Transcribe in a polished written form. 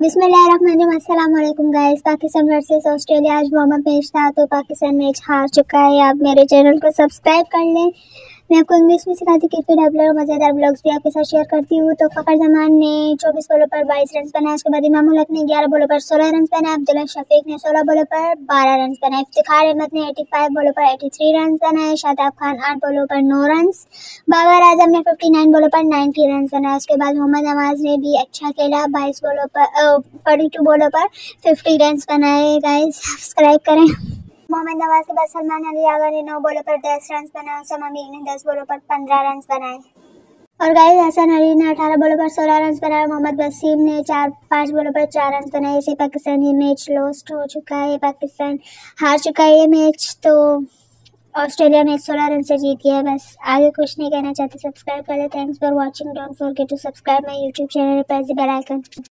बिस्मिल्लाहिर्रहमानिर्रहीम। अस्सलाम वालेकुम गाइस। पाकिस्तान वर्सेस ऑस्ट्रेलिया आज वार्म अप मैच था तो पाकिस्तान मैच हार चुका है। आप मेरे चैनल को सब्सक्राइब कर लें। मैं आपको इंग्लिश में सिखाती क्रिकेट अपलोड और मज़ेदार ब्लॉग्स भी आपके साथ शेयर करती हूँ। तो फ़खर जमान ने 24 बॉलों पर 22 रन बनाए। उसके बाद इमाम उल हक ने 11 बॉलों पर 16 रन बनाए। अब्दुल्ला शफीक ने 16 बॉलों पर 12 रन बनाए। इफ्तिखार अहमद ने 85 बॉलों पर 83 रन बनाए। शादाब खान 8 बॉलों पर 9 रन। बाबर आजम ने 59 बॉलों पर 90 रन बनाए। उसके बाद मोहम्मद नवाज ने भी अच्छा खेला, 22 बॉलों पर 42 बॉलों पर 50 रन बनाए। गाइस सब्सक्राइब करें। मोहम्मद नवाज के बाद सलमान अली आगा ने 9 बॉलों पर 10 रन बनाए। उस्मान मीर ने 10 बॉलों पर 15 रन बनाए। और गाइस हसन अली ने 18 बॉलों पर 16 रन बनाए। मोहम्मद वसीम ने 5 बॉलों पर 4 रन बनाए। इसे पाकिस्तान ये मैच लॉस्ट हो चुका है। पाकिस्तान हार चुका है ये मैच। तो ऑस्ट्रेलिया मैच 16 रन से जीत गया है। बस आगे कुछ नहीं कहना चाहती। सब्सक्राइब कर ले। Thanks for watching. Don't forget to subscribe my YouTube channel, press the bell icon.